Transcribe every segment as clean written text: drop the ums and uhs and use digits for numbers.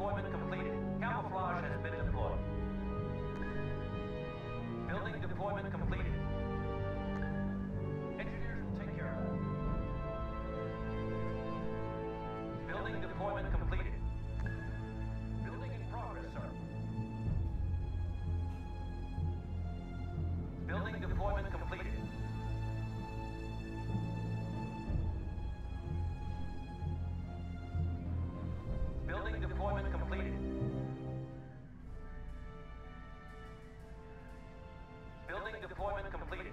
deployment completed. Camouflage has been deployed. Building deployment completed. Engineers will take care of that. Building deployment completed. Building in progress, sir. Building deployment completed. Building deployment completed. Building deployment completed.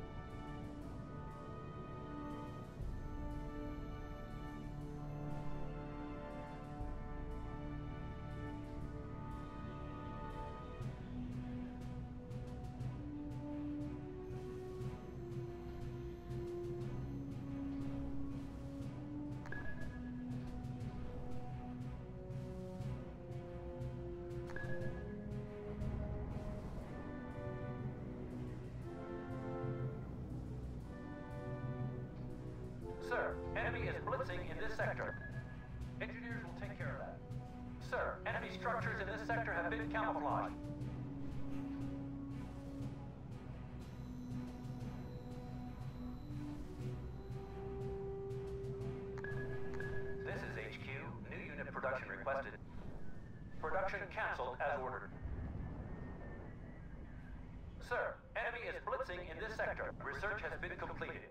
Sir, enemy is blitzing in this sector. Engineers will take care of that. Sir, enemy structures in this sector have been camouflaged. This is HQ. New unit production requested. Production canceled as ordered. Sir, enemy is blitzing in this sector. Research has been completed.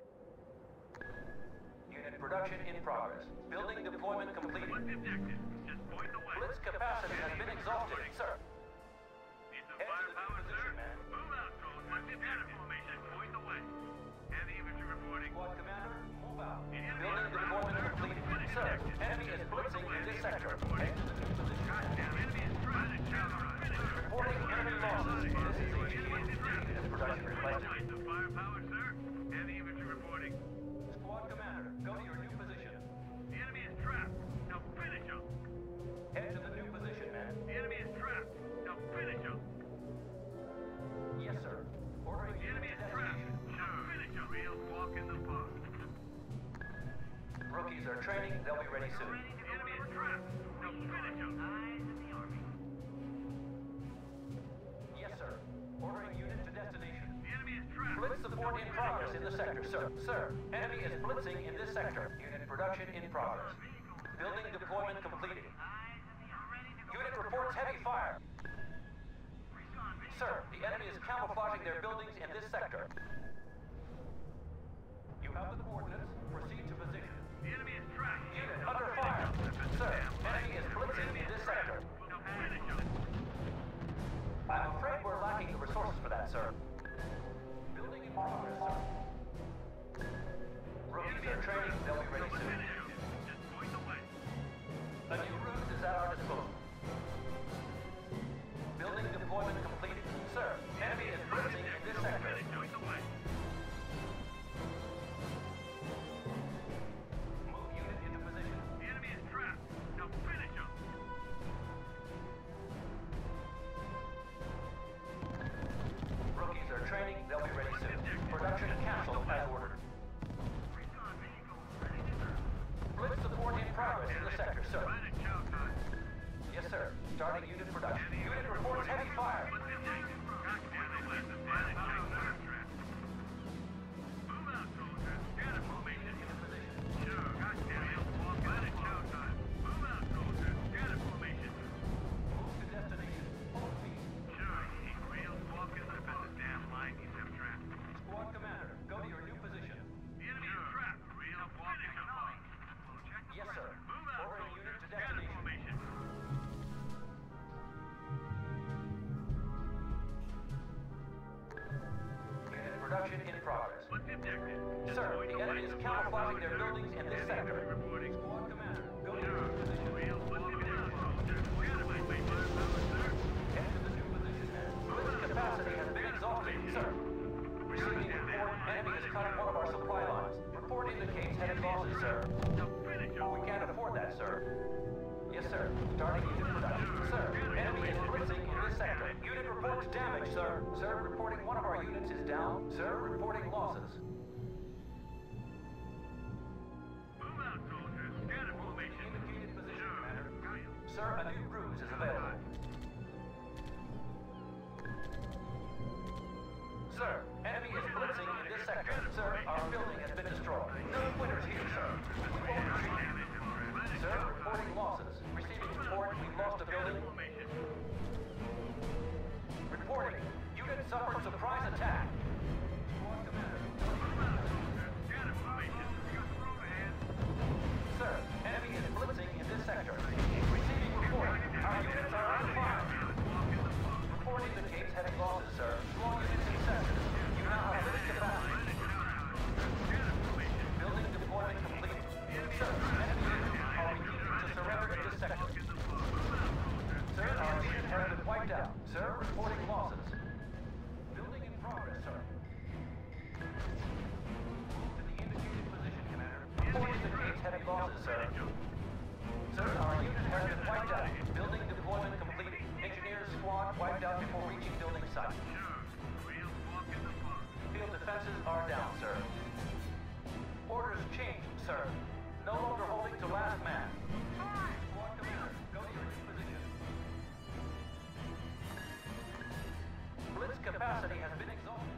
Unit production in progress. Building deployment completed. Blitz capacity has been exhausted, sir. Need some firepower, sir? Move out, soldiers. What's the formation? Point the way. Heavy infantry reporting. Squad commander, move out. Building deployment completed. Sir, enemy is blitzing in this sector. Goddamn, enemy is trying to reporting enemy losses. This is HQ. Unit production requested. Need some firepower, sir? Heavy infantry reporting. Squad commander, go to your new position. The enemy is trapped. Now finish him. Head to the new position, man. The enemy is trapped. Now finish him. Yes, sir. Ordering The enemy is trapped. Now finish him. Real walk in the park. Rookies are training. They'll be ready soon. The enemy is trapped. Now finish him. Eyes of the army. Yes, sir. Ordering unit to destination. The enemy is trapped. Blitz support in progress in the sector, sir. Sir, enemy is blitzing in this sector. Unit production in progress. Building deployment completed. Unit reports heavy fire. Sir, the enemy is camouflaging their buildings in this sector. You have the coordinates. Proceed to position. The enemy is trapped. Unit under fire. Sir, enemy is blitzing in this sector. Now finish him. I'm afraid we're lacking the resources for that, sir. Building in progress, sir. Rookies are training. They'll be ready soon. Just point the way. A new route is at our disposal. Building deployment completed. Sir, enemy is blitzing in this sector. Point the way. Move unit into position. The enemy is trapped. Now finish him. Rookies are training. They'll be ready soon. Production canceled as ordered. Recon vehicle ready to serve. Blitz support in progress in the sector, sir. Right at chow time. Yes, sir. Starting unit production. Unit reports heavy fire. Goddamn, they left us right at chow time. Move out, soldiers. Scatter formation. Into position. Sure, goddamn, you'll walk right at chow time. Move out, soldiers. Scatter formation. Move to destination. Full speed. Sure, real walking up at the damn line. He's up trapped. Squad commander, go to your new position. The enemy is trapped. Real walking up line. Yes, sir. Move out, Ordering soldiers. unit to Scatter destination. formation. Unit production in progress. What's the objective? Sir, the enemy is camouflaging their buildings in this sector. Reporting. Squad commander, go to your Sure. new position. Real walking up, soldiers. Scatter formation. Sir. Head to the new position, man. Blitz capacity has been exhausted, sir. Receiving report, enemy has cut one of our supply lines. Report indicates heavy losses, sir. Now finish him. We can't afford that, sir. Yes, sir. Starting unit production. Sir, enemy is blitzing in this sector. Unit reports damage, sir. Sir, reporting one of our units is down. Sir, reporting losses. Move out, soldiers. Scatter formation. Indicated position, Sure. commander. Sir, a new ruse crews is available. Sir, enemy is blitzing in this sector. Sir, our building has been destroyed. No quitters here, sir. We won't retreat. Sir, reporting losses. Receiving report, we've lost a building. Reporting. Unit suffered surprise attack. Squad commander. Sir, enemy is blitzing in this sector. Receiving report. Our units are on fire. Reporting the Cape's heavy losses, sir. Small units in sectors. You now have limited capacity. Building deployment complete. Sir, enemy units are refusing to surrender in this sector. Sir, our unit has been wiped out. Sir, reporting losses. Building in progress, sir. Move to the indicated position, Commander. Reporting the Cape's heavy losses, sir. Sir, our unit has been wiped out. Building deployment complete. Engineers squad wiped out before reaching building site. Field defenses are down, sir. Orders changed, sir. No longer holding to last man. Squad commander, go to your new position. Blitz capacity has been exhausted.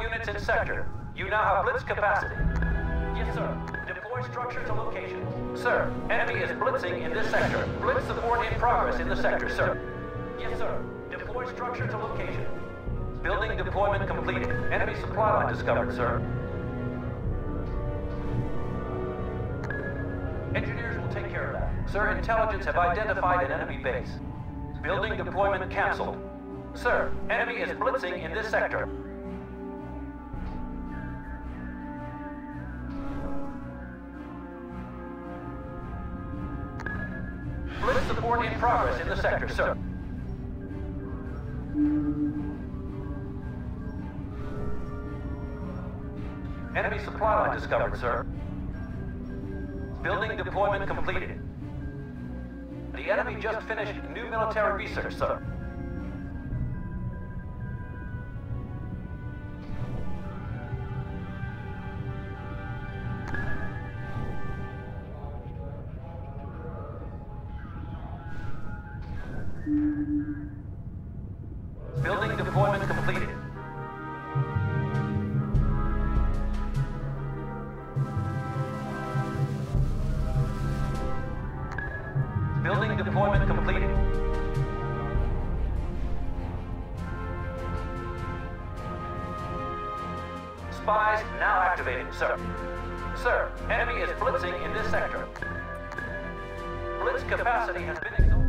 units in sector. You now have blitz capacity. Yes, sir. Deploy structure to location. Sir, enemy is blitzing in this sector. Blitz support in progress in the sector, sir. Yes, sir. Deploy structure to location. Building deployment completed. Enemy supply line discovered, sir. Engineers will take care of that. Sir, intelligence have identified an enemy base. Building deployment canceled. Sir, enemy is blitzing in this sector. Blitz support in progress in the sector, sir. Enemy supply line discovered, sir. Building deployment completed. The enemy just finished new military research, sir. Building deployment completed. Building deployment completed. Spies now activated, sir. Sir, enemy is blitzing in this sector. Blitz capacity has been exhausted.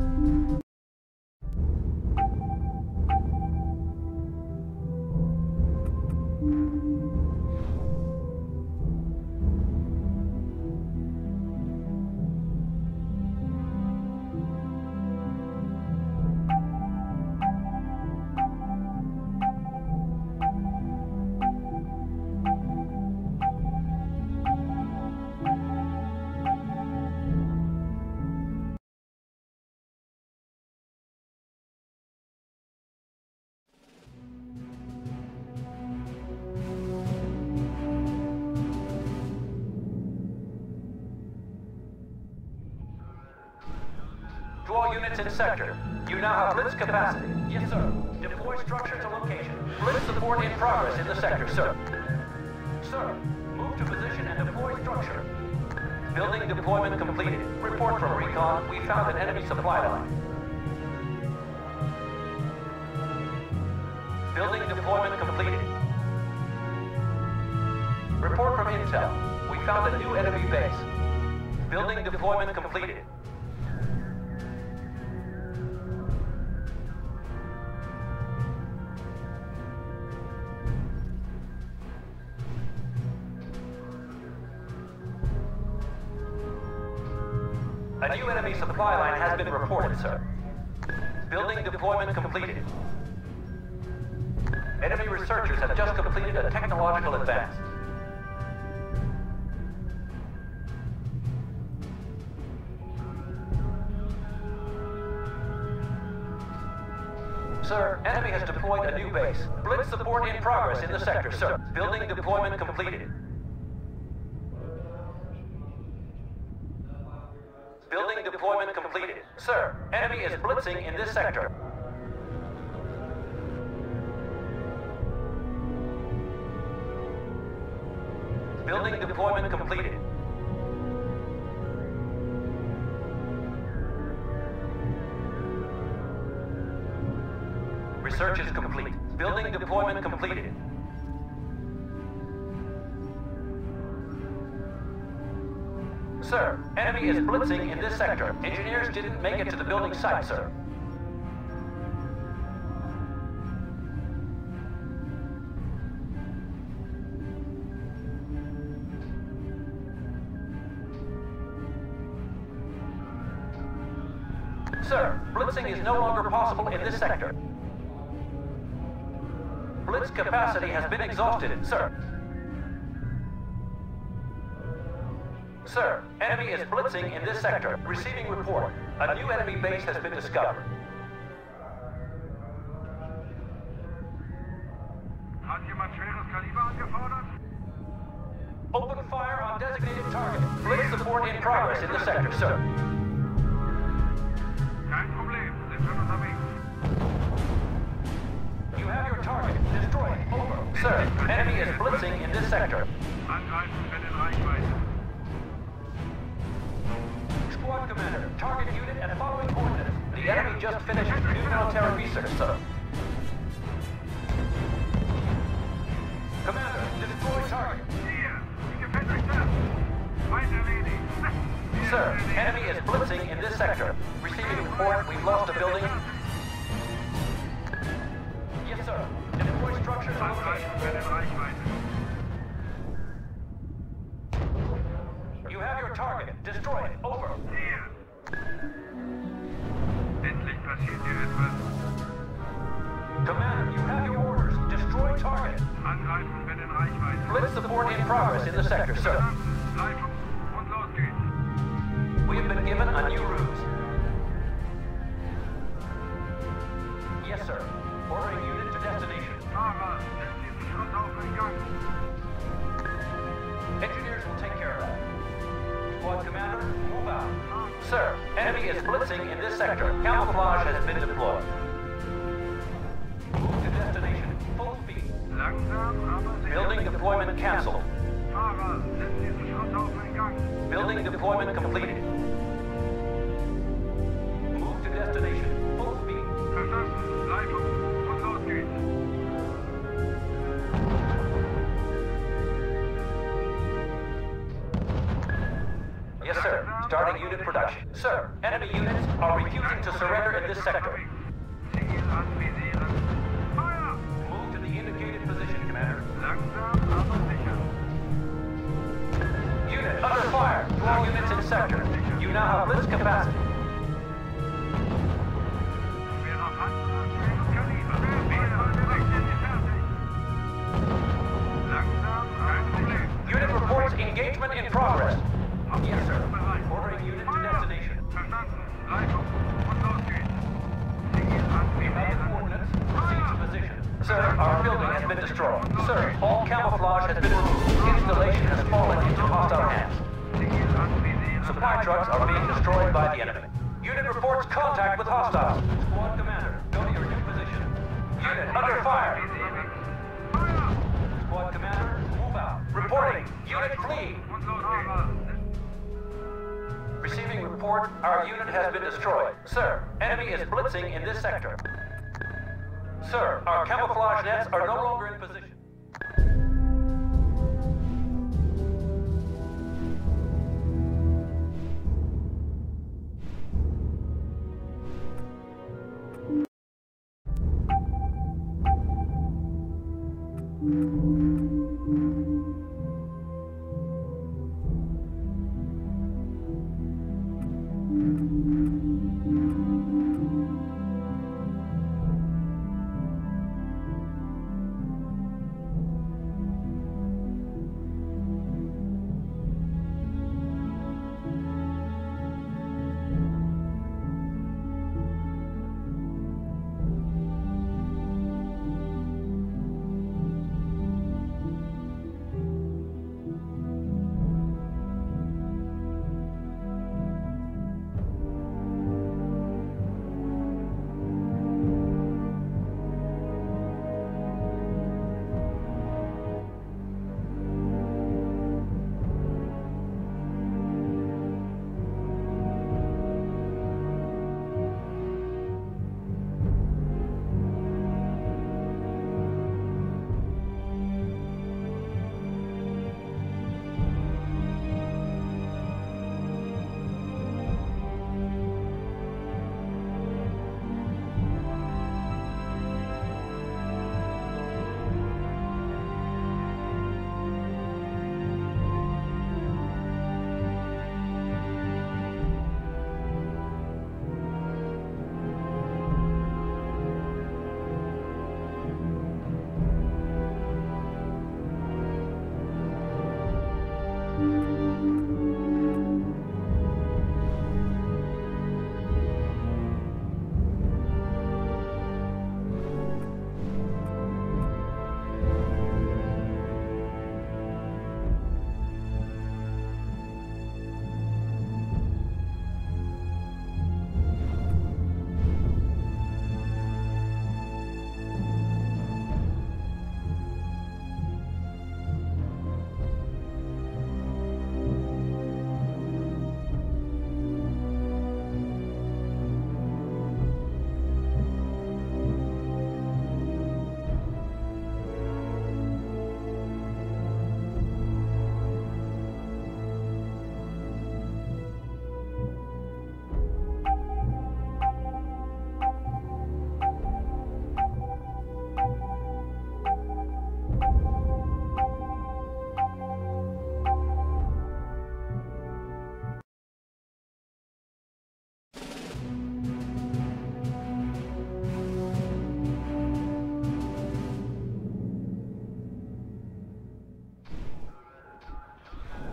To all units in sector, you now have blitz capacity. Yes, sir. Deploy structure to location. Blitz support in progress in the sector, sir. Sir, move to position and deploy structure. Building deployment completed. Report from recon. We found an enemy supply line. Building deployment completed. Report from intel. We found a new enemy base. Building deployment completed. A new enemy supply line has been reported, sir. Building deployment completed. Enemy researchers have just completed a technological advance. Sir, enemy has deployed a new base. Blitz support in progress in the sector, sir. Building deployment completed. Building deployment completed. Sir, enemy is blitzing in this sector. Building deployment completed. Research is complete. Building deployment completed. Sir, enemy is blitzing in this sector. Engineers didn't make it to the building site, sir. Sir, blitzing is no longer possible in this sector. Blitz capacity has been exhausted, sir. Sir, enemy is blitzing in this sector. Receiving report. A new enemy base has been discovered. Hat jemand schweres Kaliber angefordert? Open fire on designated target. Blitz support in progress in the sector, sir. Kein Problem, sind schon unterwegs. You have your target. Destroy it. Over. Sir, enemy is blitzing in this sector. Angreifen wenn in Reichweite. Squad commander, target unit and following coordinates. The enemy just finished new military research, sir. Commander, destroy target. Hier, die gefestigte. Feind erledigt. Sir, enemy is blitzing in this sector. Receiving report, we've lost a building. Yes, sir. Deploy structures on location. Angreifen wenn in Reichweite. You have your target. Destroy it. Over. Hier. Endlich passiert hier etwas. Commander, you have your orders. Destroy target. Angreifen wenn in Reichweite. Blitz support in progress in the sector, sir. Leitung und los geht's. We have been given a new ruse. Yes, sir. Ordering unit to destination. Fahrer, setzt diesen Schrotthauf in Gang. Engineers will take care of that. Squad commander, move out. Sir, enemy is blitzing in this sector. Camouflage has been deployed. Move to destination. Full speed. Langsam, aber sicher. Building deployment canceled. Fahrer, setzt diesen Schrotthauf in Gang. Building deployment completed. Move to destination. Full speed. Verstanden. Leitung und los geht's. Yes, sir. Starting unit production. Sir, enemy units are refusing to surrender in this sector. Ziel anvisieren. Feuer! Move to the indicated position, Commander. Langsam, aber sicher. Unit under fire. All units in sector. You now have blitz capacity. Wir noch Panzer, Kaliber. Wir wollen direkt in die Fertig. Langsam, kein Problem. Unit reports engagement in progress. Yes, sir. Ordering unit to destination. Verstanden. Leitung und los geht's. Ziel You have the anvisieren. coordinates. Proceed to position. Sir, our building has been destroyed. Sir, all camouflage has been removed. Installation has fallen into hostile hands. Ziel anvisieren. Supply trucks are being destroyed by the enemy. Unit reports contact with hostiles. Squad commander, go to your new position. Unit under fire. Feuer! Squad commander, move out. Reporting. Unit flee. Und los geht's. Receiving report, our unit has been destroyed. Sir, enemy is blitzing in this sector. Sir, our camouflage nets are no longer in position.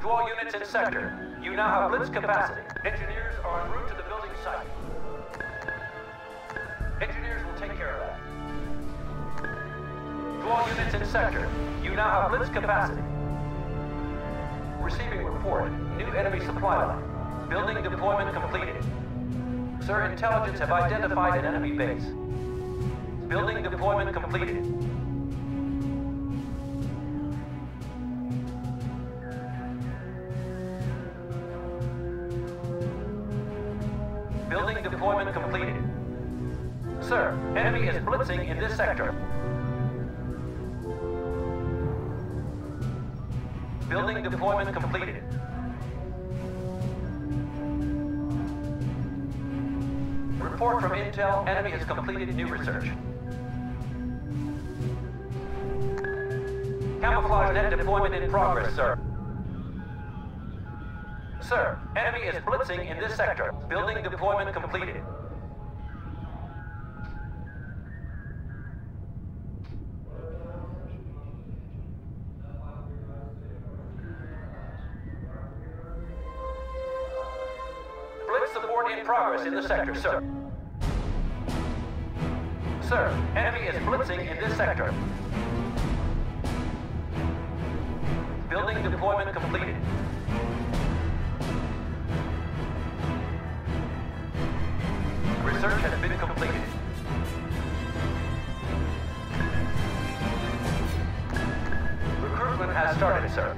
To all units in sector, you now have blitz capacity. Engineers are en route to the building site. Engineers will take care of that. To all units in sector, you now have blitz capacity. Receiving report. New enemy supply line. Building deployment completed. Sir, intelligence have identified an enemy base. Building deployment completed. Building deployment completed. Sir, enemy is blitzing in this sector. Building deployment completed. Report from Intel, enemy has completed new research. Camouflage net deployment in progress, sir. Sir, enemy is blitzing in this sector. Building deployment completed. Blitz support in progress in the sector, sir. Sir, enemy is blitzing in this sector. Building deployment completed. Research has been completed. Recruitment has started, sir.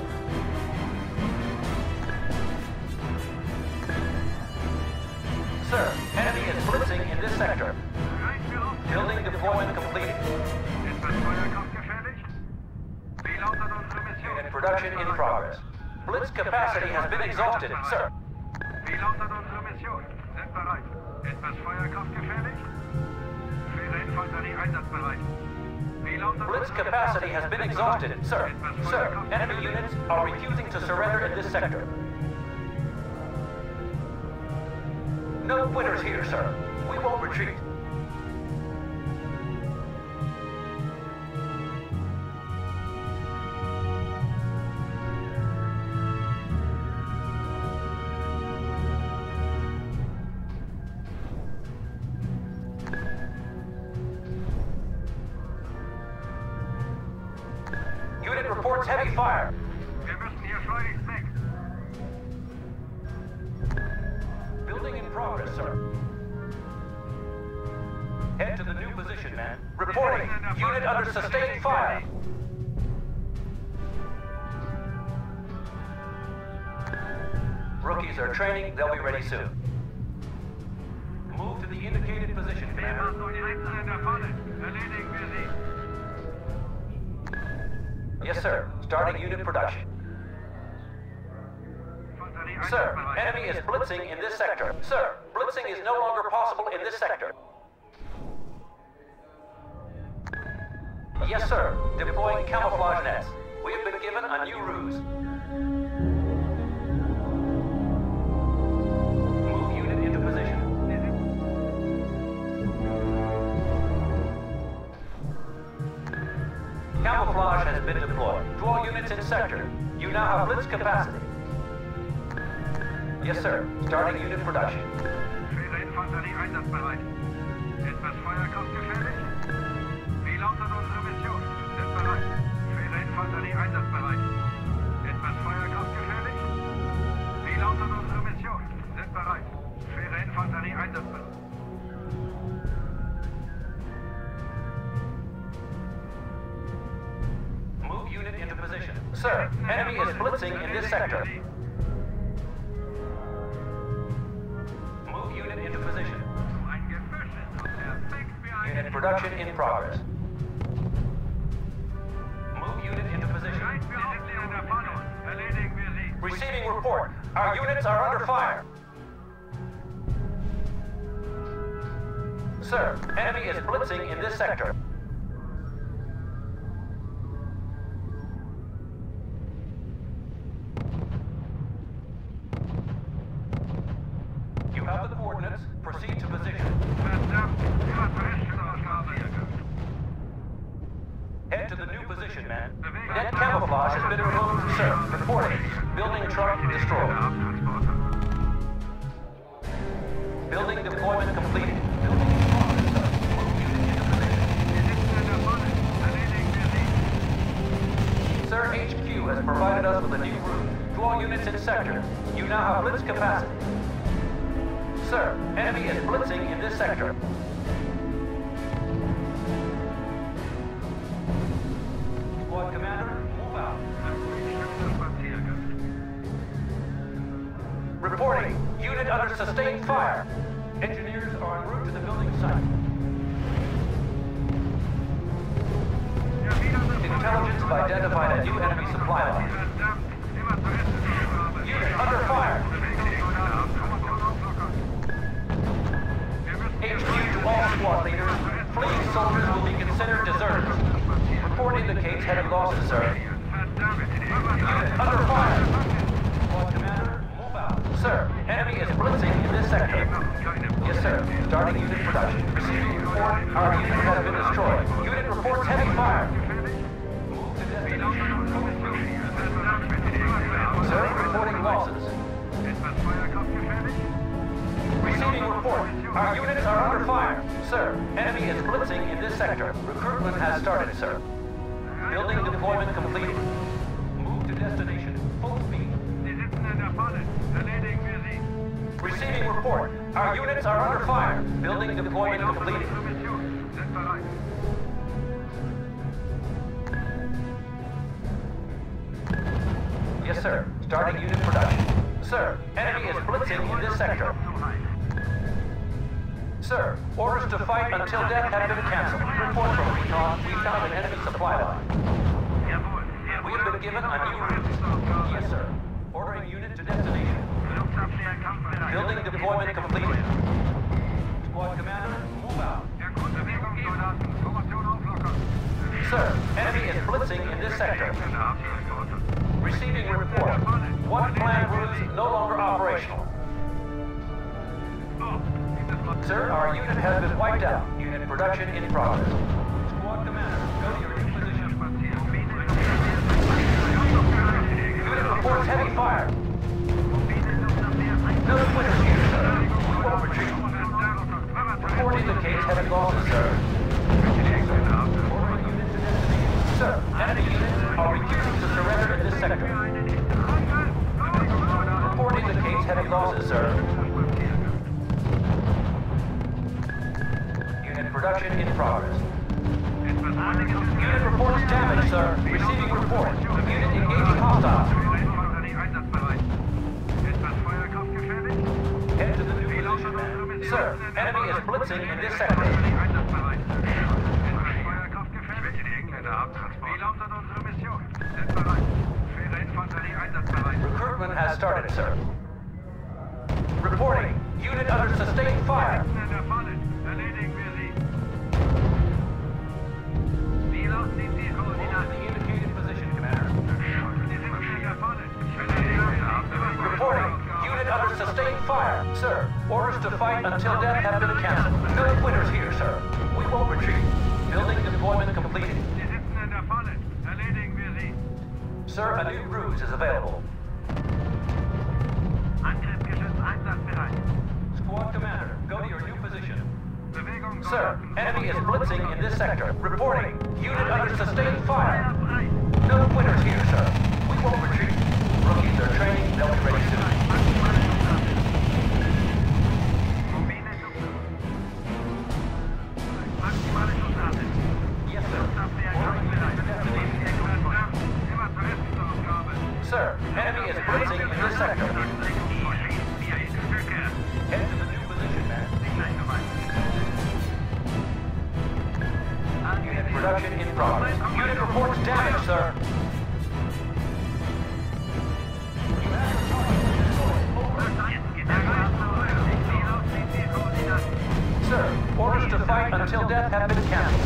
Sir, enemy is blitzing in this sector. Building deployment completed. Unit production in progress. Blitz capacity has been exhausted, sir. Blitz capacity has been exhausted, sir. Sir, enemy units are refusing to surrender in this sector. No quitters here, sir. We won't retreat. Unit reports heavy fire. Building in progress, sir. Head to the new position, man. Reporting. Unit under sustained fire. Rookies are training. They'll be ready soon. Move to the indicated position, Commander. Yes, sir. Starting unit production. Sir, enemy is blitzing in this sector. Sir, blitzing is no longer possible in this sector. Yes, sir. Deploying camouflage nets. We have been given a new ruse. Move unit into position. Camouflage has been deployed. To all units in sector, you now have blitz capacity. Yes, sir. Starting unit production. Schwere Infanterie einsatzbereit. Etwas Feuerkraft gefährlich? Wie lautet unsere Mission? Sind bereit. Schwere Infanterie einsatzbereit. Etwas Feuerkraft gefährlich? Wie lautet unsere Mission? Sind bereit. Schwere Infanterie einsatzbereit. Move unit into position. Sir, enemy is blitzing in this sector. Move unit into position. Unit production in progress. Move unit into position. Receiving report. Our units are under fire. Sir, enemy is blitzing in this sector. You have the coordinates. Proceed to position. Head to the new position, man. Net camouflage has been removed, sir. Reporting. Building truck destroyed. Building deployment completed. Building in progress, sir. Sir, HQ has provided us with a new route to all units in sector. You now have blitz capacity. Sir, enemy is blitzing in this sector. Squad commander, move out. Reporting. Unit under sustained fire. Engineers are en route to the building site. Intelligence have identified a new enemy supply line. Unit under fire. HQ to all squad leaders. Fleeing soldiers will be considered deserters. Report indicates heavy losses, sir. Unit under fire. Squad commander, move out. Sir, enemy is blitzing in this sector. Yes, sir. Starting unit production. Receiving report. Our unit has been destroyed. Unit reports heavy fire. Move to destination. Sir, reporting losses. Receiving report. Our units are under fire. Sir, enemy is blitzing in this sector. Recruitment has started, sir. Building deployment completed. Move to destination. Full speed. Receiving report. Our units are under fire. Building deployment completed. Yes, sir. Starting unit production. Sir, enemy is blitzing in this sector. Sir, orders to fight until death have been cancelled. Report from recon. We found an enemy supply line. We have been given a new route. Yes, sir. Ordering unit to destination. Building deployment completed. Squad commander, move out. Sir, enemy is blitzing in this sector. Receiving report. One planned route no longer operational. Sir, our unit has been wiped out. Unit production in progress. Squad commander, go to your new position. Unit reports heavy fire. No quitters here, sir. We won't retreat. Report indicates heavy losses, sir. Ordering unit to destination. Sir, enemy units are refusing to surrender in this sector. Report indicates heavy losses, sir. Production in progress. Unit reports damage, sir. Receiving report. Unit engaging hostiles. Head to the new position. Sir, enemy is blitzing in this sector. Recruitment has started, sir. Reporting. Unit under sustained fire. Indicated position, Commander. Reporting. Unit under sustained fire. Sir, orders to fight until death have been cancelled. No quitters here, sir. We won't retreat. Building deployment completed. Sir, a new R.U.S.E is available. Squad commander, go to your new position. Sir, enemy is blitzing in this sector. Reporting. Unit under sustained fire. No quitters here, sir. We won't retreat. Rookies are training. They'll be ready soon. Yes, sir. Sir, enemy is blitzing in this sector. Head to the new position, man. Unit production in progress. Unit reports damage, sir. Sir, orders to fight until death have been cancelled.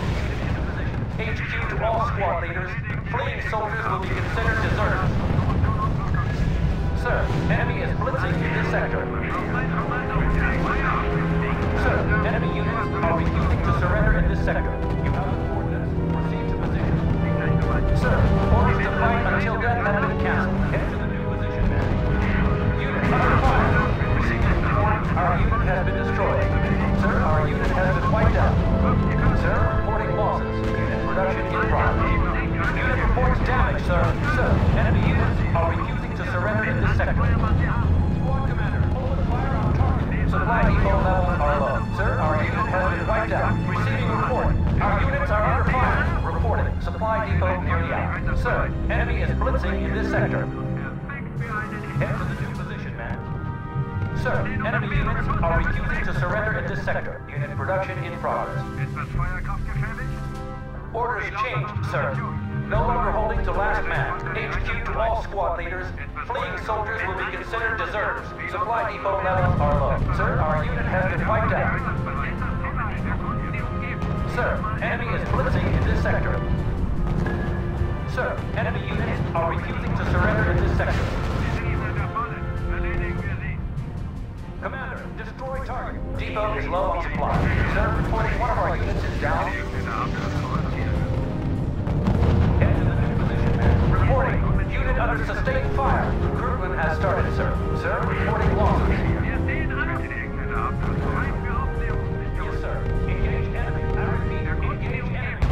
HQ to all squad leaders. Fleeing soldiers will be considered deserters. Sir, enemy is blitzing in this sector. Sir, enemy units are refusing to surrender in this sector. You have the coordinates. Proceed to position. Sir, orders to fight until death have been cancelled. Head to the new wiped out. Receiving report. Our units are under fire. Reporting. Supply depot nearly out. Sir, enemy is blitzing in this sector. Head to the new position, man. Sir, enemy units are refusing to surrender in this sector. Unit production in progress. Etwas feuerkraftgefährlich? Orders changed, sir. No longer holding to last man. HQ to all squad leaders. Fleeing soldiers will be considered deserters. Supply depot levels are low. Sir, our unit has been wiped out. Sir, enemy is blitzing in this sector. Sir, enemy units are refusing to surrender in this sector. Commander, destroy target. Depot is low on supply. Sir, reporting one of our units is down. Head to the new position, man. Reporting. Unit under sustained fire. Recruitment has started, sir. Sir, reporting losses. Yes, sir. Engage enemy. I repeat, engage enemy.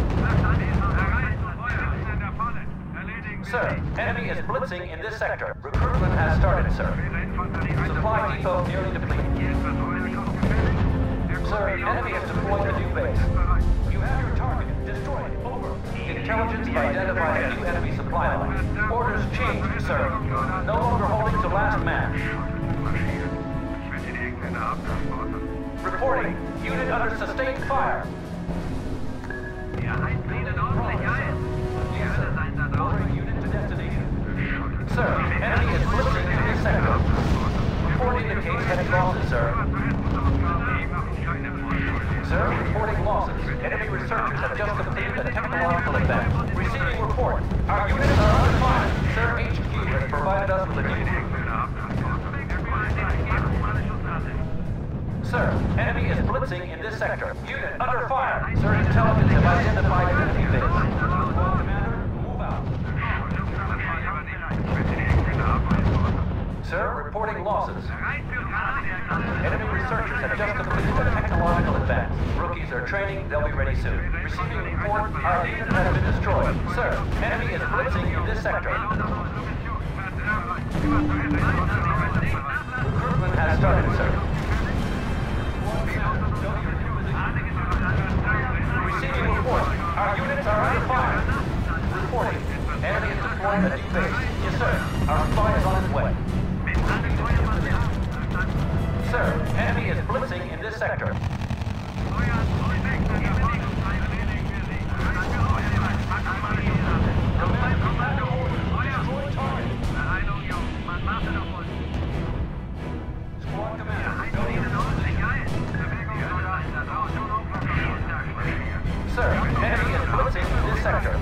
Sir, enemy is blitzing in this sector. Recruitment has started, sir. Supply depot nearly depleted. Sir, enemy has deployed a new base. You have your target. Destroy it. Over. Intelligence identified a new enemy supply line. Orders changed, sir. No longer holding to last man. Reporting. Unit under sustained fire. Ordering unit to destination. Sir, enemy is blitzing in this sector. Report indicates heavy losses, sir. Sir, reporting losses. Enemy researchers have just completed a technological event. Receiving report. Our units are under fire. Sir, HQ has provided us with a new... Sir, enemy is blitzing in this sector. Unit under fire. Sir, intelligence have identified an enemy base. Commander, move out. Sir, reporting losses. Enemy researchers have just completed a technological advance. Rookies are training, they'll be ready soon. Receiving report, our unit has been destroyed. Sir, enemy is blitzing in this sector. Recruitment has started, sir. Receiving report, our units are under fire. Reporting, enemy is deploying a new base. Yes, sir, our spy is on his way. Sir, enemy is blitzing in this sector. Squad commander, sir, enemy is blitzing in this sector.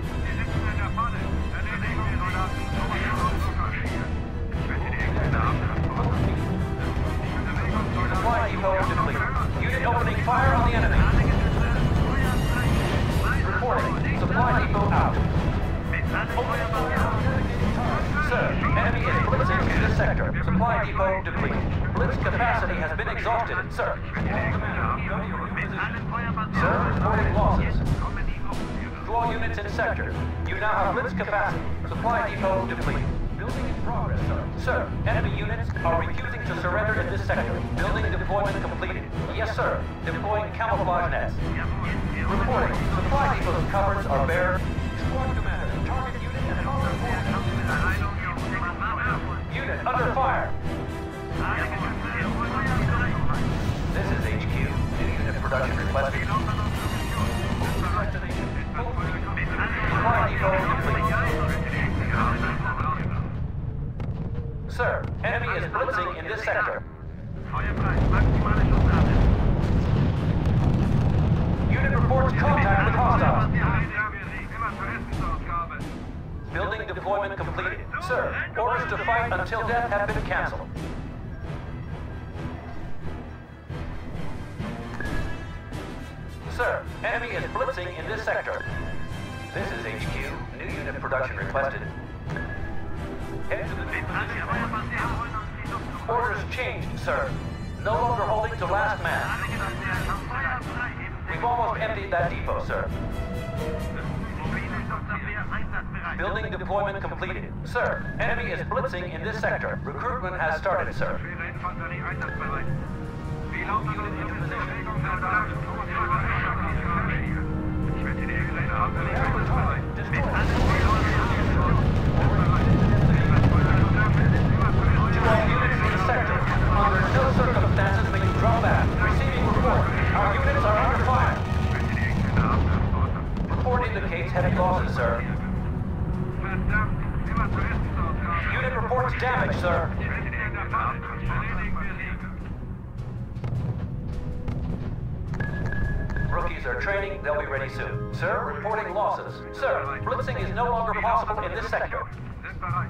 Supply depot depleted. Unit opening fire on the enemy. Reporting. Supply depot out. Sir, enemy is blitzing in this sector. Supply depot depleted. Blitz capacity has been exhausted, sir. Sir, reporting losses. To all units in sector. You now have blitz capacity. Supply depot depleted. Building in progress, sir. Sir, enemy units are refusing to surrender in this sector. Building deployment completed. Yes, sir. Deploying camouflage nets. Reporting. Supply depot's cupboards are bare. Squad commander, target unit and power force. Unit under fire. This is HQ. New unit production requested. Supply depot complete. Sir, enemy is blitzing in this sector. Unit reports contact with hostiles. Building deployment completed. Sir, orders to fight until death have been cancelled. Sir, enemy is blitzing in this sector. This is HQ. New unit production requested. Head to the new position. Orders changed, sir. No longer holding to last man. We've almost emptied that depot, sir. Building deployment completed. Sir, enemy is blitzing in this sector. Recruitment has started, sir. heavy losses, sir. Verdammt, immer zur Essensausgabe. Unit reports damage, sir. Wenn Sie in der Falle, erledigen wir sie. Rookies are training. They'll be ready soon. Sir, reporting losses. Sir, blitzing is no longer possible in this sector. Sind bereit.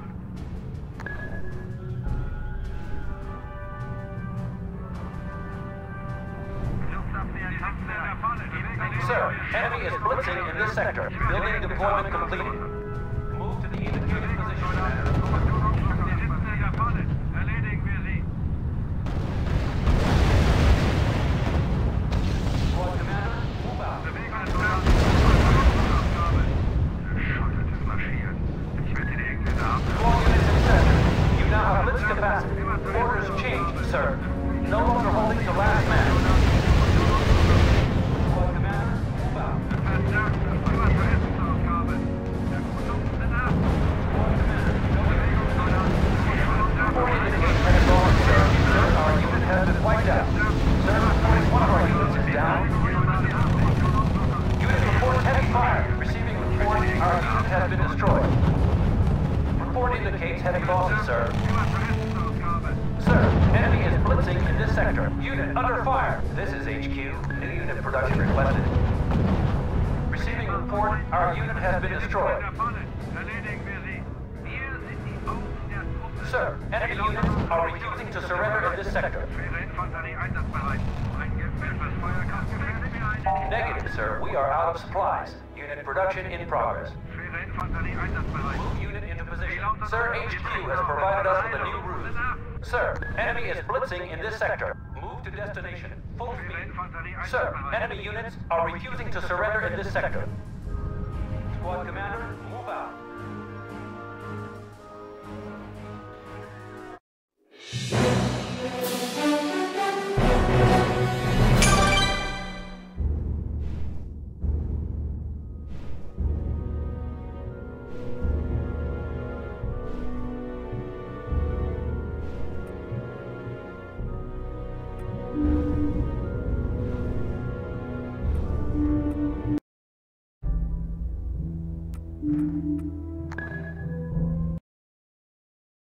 Sir, enemy is blitzing in this sector. Building deployment completed. Move to the indicated position. Sie sitzen in der Falle. Erledigen wir sie. Squad commander, move out. Bewegung zur Essensausgabe. Geschottetes Marschieren. Ich wette dir irgendeine Art. Squad units in sector. You now have blitz capacity. Orders changed, sir. No longer holding to last man. Squad commander, move out. Verdammt, immer zur Essensausgabe. Der Kunden sind ab. Squad commander, Bewegung zur report indicates heavy losses, sir. Sir, our unit has been wiped out. Sir, reporting one of our units is down. Unit reports heavy fire. Receiving report, our unit has been destroyed. Report indicates heavy losses, sir. Sir, enemy is blitzing in this sector. Unit under fire. This is HQ. New unit production requested. Receiving report, our unit has been destroyed. Sir, enemy units are refusing to surrender in this sector. Negative, sir. We are out of supplies. Unit production in progress. Move unit into position. Sir, HQ has provided us with a new route. Sir, enemy is blitzing in this sector. Move to destination. Full speed. Sir, enemy units are refusing to surrender in this sector. Squad commander, move